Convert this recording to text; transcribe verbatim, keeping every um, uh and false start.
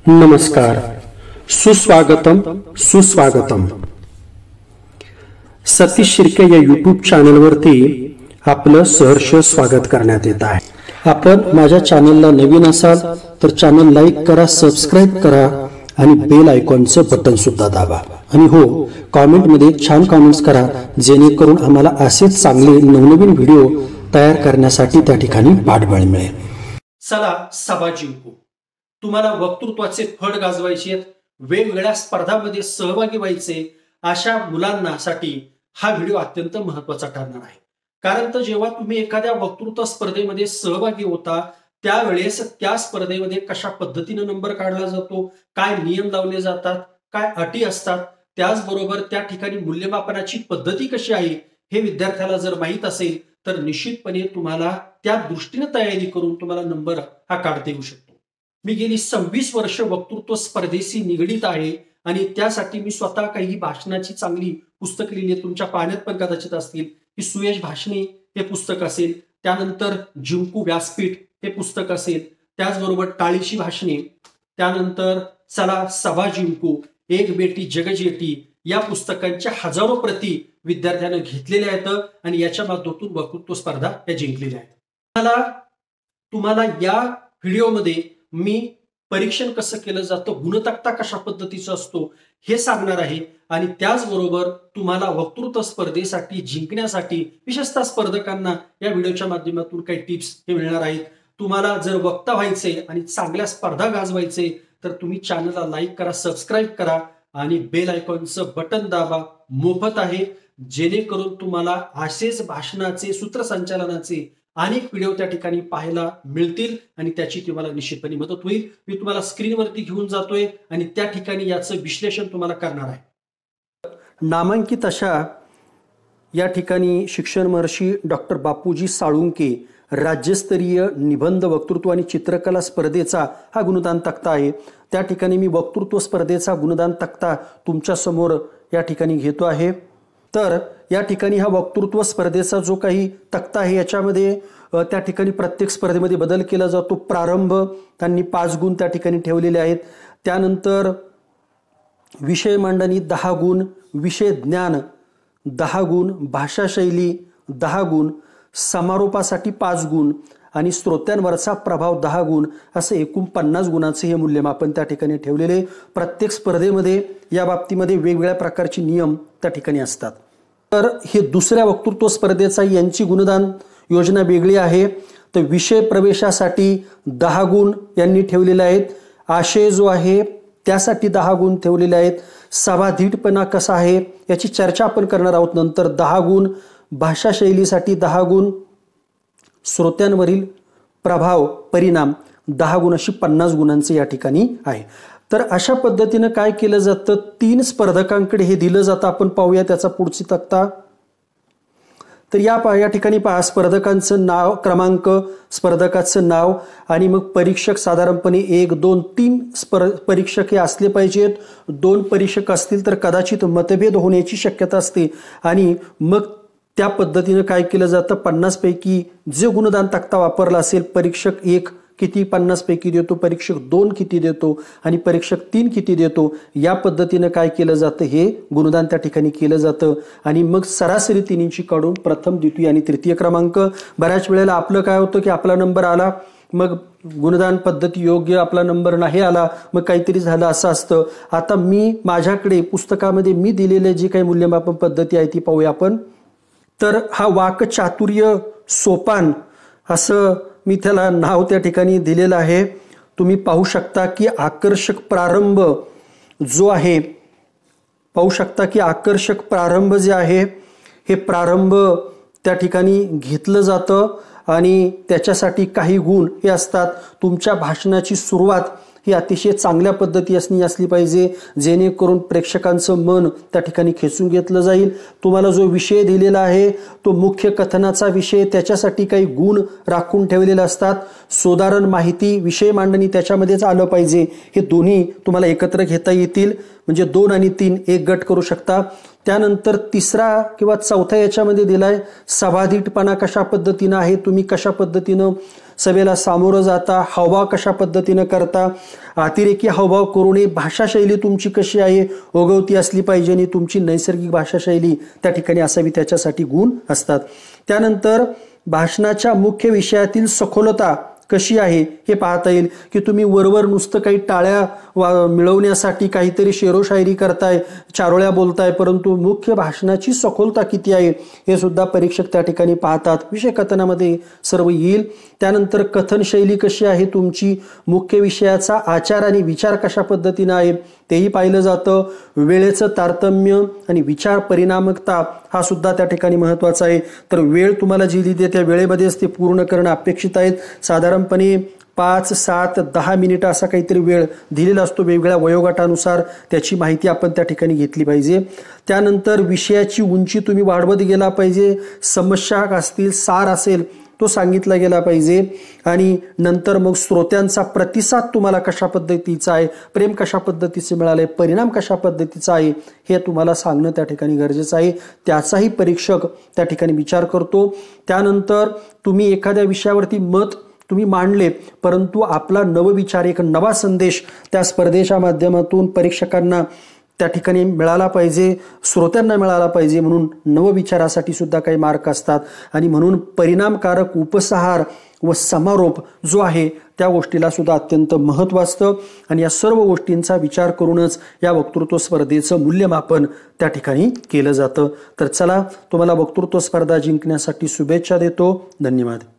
नमस्कार, सुस्वागतम सुस्वागतम। सतीश शिर्के या यूट्यूब चॅनलवरती आपलं सहर्ष स्वागत करण्यात येत आहे। आपण माझ्या चॅनलला नवीन असाल तर चॅनल लाईक करा, सबस्क्राइब करा आणि बेल आयकॉनचं बटन सुद्धा दाबा। आणि हो, कमेंट मध्ये छान कमेंट्स करा, जेणेकरून आम्हाला असेच चांगले नवनवीन व्हिडिओ तयार करण्यासाठी त्या ठिकाणी पाठबळ मिळेल। चला सभा जिंकू। तुम्हाला वक्तृत्वाचे फड गाजवायचे आहेत, वेगवेगळ्या स्पर्धांमध्ये सहभागी व्हायचे, अशा मुलांसाठी हा व्हिडिओ अत्यंत महत्त्वाचा ठरणार आहे। कारण तर जेव्हा तुम्ही एखाद्या वक्तृत्व स्पर्धेमध्ये सहभागी होता त्यावेळेस त्या स्पर्धेमध्ये कशा पद्धतीने नंबर काढला जातो, काय नियम लावले जातात, काय अटी असतात, त्याचबरोबर त्या ठिकाणी मूल्यमापनाची पद्धती कशी आहे हे विद्यार्थ्याला जर माहित असेल तर निश्चितपणे तुम्हाला त्या दृष्टीने तयारी करून तुम्हाला नंबर हा काढता येऊ शकतो। मी गेली सव्वीस वर्ष वक्तृत्व स्पर्धेशी निगडीत आहे आणि त्यासाठी मी स्वतः काही भाषणाची चांगली पुस्तक लिहिली, तुमच्या पाण्यात पण कदाचित असतील, की सुयश भाषणे हे पुस्तक असेल, त्यानंतर जिंकू व्यासपीठ हे पुस्तक असेल, त्याचबरोबर टाळीची भाषणे, त्यानंतर चला सभा जिंकू, एक बेटी जगजेटी या पुस्तकांच्या हजारो प्रती विद्यार्थ्यांना घेतलेल्या आहेत आणि याच्या माध्यमातून वक्तृत्व स्पर्धा या जिंकलेल्या आहेत। तुम्हाला तुम्हाला या व्हिडिओमध्ये मी परीक्षण कसं केलं जातं, गुणतक्ता कशा पद्धतीचा असतो हे सांगणार आहे आणि त्याचबरोबर तुम्हाला वक्तृत्व स्पर्धेसाठी जिंकण्यासाठी विशेषतः स्पर्धकांना या व्हिडिओच्या माध्यमातून काही टिप्स हे मिळणार आहेत। तुम्हाला जर वक्ता व्हायचे आणि चांगल्या स्पर्धा गाजवायचे तर तुम्ही चॅनलला लाईक करा, सबस्क्राइब करा आणि बेल आयकॉनचं बटन दाबा, मोफत आहे, जेणेकरून तुम्हाला असेच भाषणाचे, सूत्रसंचालनाचे अनेक व्हिडिओ त्या ठिकाणी पाहायला मिळतील आणि त्याची तुम्हाला निश्चितपणे मदत होईल। मी तुम्हाला स्क्रीनवरती घेऊन जातोय आणि त्या ठिकाणी याचं विश्लेषण तुम्हाला करणार आहे। नामांकित अशा या ठिकाणी शिक्षण महर्षी डॉक्टर बापूजी साळुंके राज्यस्तरीय निबंध वक्तृत्व आणि चित्रकला स्पर्धेचा हा गुणदान तक्ता आहे। त्या ठिकाणी मी वक्तृत्व स्पर्धेचा गुणदान तक्ता तुमच्या समोर या ठिकाणी घेतो आहे। तर या ठिकाणी हा वक्तृत्व स्पर्धेचा जो काही तक्ता आहे याच्यामध्ये त्या ठिकाणी प्रत्येक स्पर्धेमध्ये बदल केला जातो। प्रारंभ त्यांनी पाच गुण त्या ठिकाणी ठेवलेले आहेत, त्यानंतर विषय मांडणी दहा गुण, विषय ज्ञान दहा गुण, भाषा शैली दहा गुण, समारोपासाठी पाच गुण आणि श्रोत्यांवरचा प्रभाव दहा गुण, असं एकूण पन्नास गुणांचे हे मूल्यमापन त्या ठिकाणी ठेवलेले। प्रत्येक स्पर्धेमध्ये या बाबतीमध्ये वेगवेगळ्या प्रकारचे नियम त्या ठिकाणी असतात। तर हे दुसऱ्या वक्तृत्व स्पर्धेचा यांची गुणदान योजना वेगळी आहे। तर विषय प्रवेशासाठी दहा गुण यांनी ठेवलेले आहेत, आशय जो आहे त्यासाठी दहा गुण ठेवलेले आहेत, सभाधीटपणा कसा आहे याची चर्चा आपण करणार आहोत नंतर, दहा गुण, भाषा शैलीसाठी दहा गुण, श्रोत्यांवरील प्रभाव परिणाम दहा गुण, अशी पन्नास गुणांचे या ठिकाणी आहे। तर अशा पद्धतीने काय केलं जातं, तीन स्पर्धकांकडे हे दिलं जातं। आपण पाहूया त्याचा पुढची तक्ता। तर या या ठिकाणी पहा, स्पर्धकांचं नाव, क्रमांक, स्पर्धकाचं नाव आणि मग परीक्षक साधारणपणे एक दोन तीन स्पर्ध परीक्षक हे असले पाहिजेत। दोन परीक्षक असतील तर कदाचित मतभेद होण्याची शक्यता असते आणि मग त्या पद्धतीने काय केलं जातं, पन्नास पैकी जे गुणदान तक्ता वापरला असेल, परीक्षक एक किती पन्नास पैकी देतो, परीक्षक दोन किती देतो आणि परीक्षक तीन किती देतो, या पद्धतीने काय केलं जातं, हे गुणदान त्या ठिकाणी केलं जातं आणि मग सरासरी तिन्हींची काढून प्रथम, द्वितीय आणि तृतीय क्रमांक। बऱ्याच वेळेला आपलं काय होतं की आपला नंबर आला, मग गुणदान पद्धती योग्य, आपला नंबर नाही आला, मग काहीतरी झालं असं असतं। आता मी माझ्याकडे पुस्तकामध्ये मी दिलेले जी काही मूल्यमापन पद्धती आहे ती पाहूया आपण। तर हा वाकचातुर्य सोपान असं मी त्याला नाव त्या ठिकाणी दिलेलं आहे। तुम्ही पाहू शकता की आकर्षक प्रारंभ जो आहे, पाहू शकता की आकर्षक प्रारंभ जे आहे हे प्रारंभ त्या ठिकाणी घेतलं जातं आणि त्याच्यासाठी काही गुण हे असतात। तुमच्या भाषणाची सुरुवात ही अतिशय चांगल्या पद्धती असणी असली पाहिजे, जेणेकरून प्रेक्षकांचं मन त्या ठिकाणी खेचून घेतलं जाईल। तुम्हाला जो विषय दिलेला आहे तो मुख्य कथनाचा विषय, त्याच्यासाठी काही गुण राखून ठेवलेले असतात। सोदारण माहिती, विषय मांडणी त्याच्यामध्येच आलं पाहिजे, हे दोन्ही तुम्हाला एकत्र घेता येतील, म्हणजे दोन आणि तीन एक गट करू शकता। त्यानंतर तिसरा किंवा चौथा याच्यामध्ये दिलाय सभाधीटपणा कशा पद्धतीने आहे, तुम्ही कशा पद्धतीने सभेला सामोरं जाता, हावभाव कशा पद्धतीनं करता, अतिरेकी हावभाव करू नये, भाषाशैली तुमची कशी आहे, ओघवती असली पाहिजे आणि तुमची नैसर्गिक भाषाशैली त्या ठिकाणी असावी, त्याच्यासाठी गुण असतात. त्यानंतर भाषणाच्या मुख्य विषयातील सखोलता कशी आहे हे पाहता येईल, की तुम्ही वरवर नुसतं काही टाळ्या मिळवण्यासाठी काहीतरी शेरोशायरी करताय, चारोळ्या बोलताय, परंतु मुख्य भाषणाची सखोलता किती आहे हे सुद्धा परीक्षक त्या ठिकाणी पाहतात. विषय कथनामध्ये सर्व येईल. त्यानंतर कथन शैली कशी आहे तुमची, मुख्य विषयाचा आचार आणि विचार कशा पद्धतीनं आहे तेही पाहिलं जातं. वेळेचं तारतम्य आणि विचार परिणामकता हा सुद्धा त्या ठिकाणी महत्त्वाचा आहे. तर वेळ तुम्हाला जी दिली त्या वेळेमध्येच ते पूर्ण करणं अपेक्षित आहे. साधारणपणे पाच सात दहा मिनिटं असा काहीतरी वेळ दिलेला असतो. वेगवेगळ्या वयोगटानुसार त्याची माहिती आपण त्या ठिकाणी घेतली पाहिजे. त्यानंतर विषयाची उंची तुम्ही वाढवत गेला पाहिजे. समस्या असतील, सार असेल तो सांगितला गेला पाहिजे. आणि नंतर मग श्रोत्यांचा प्रतिसाद तुम्हाला कशा पद्धतीचा आहे, प्रेम कशा पद्धतीचे मिळाले, परिणाम कशा पद्धतीचा आहे हे तुम्हाला सांगणं त्या ठिकाणी गरजेचं आहे. त्याचाही परीक्षक त्या ठिकाणी विचार करतो. त्यानंतर तुम्ही एखाद्या विषयावरती मत तुम्ही मांडले, परंतु आपला नवविचार, एक नवा संदेश त्या स्पर्धेच्या माध्यमातून परीक्षकांना त्या ठिकाणी मिळाला पाहिजे, श्रोत्यांना मिळाला पाहिजे. म्हणून नवविचारासाठी सुद्धा काही मार्क असतात. आणि म्हणून परिणामकारक उपसंहार व समारोप जो आहे त्या गोष्टीला सुद्धा अत्यंत महत्त्व असतं. आणि या सर्व गोष्टींचा विचार करूनच या वक्तृत्व स्पर्धेचं मूल्यमापन त्या ठिकाणी केलं जातं. तर चला, तुम्हाला वक्तृत्व स्पर्धा जिंकण्यासाठी शुभेच्छा देतो. धन्यवाद.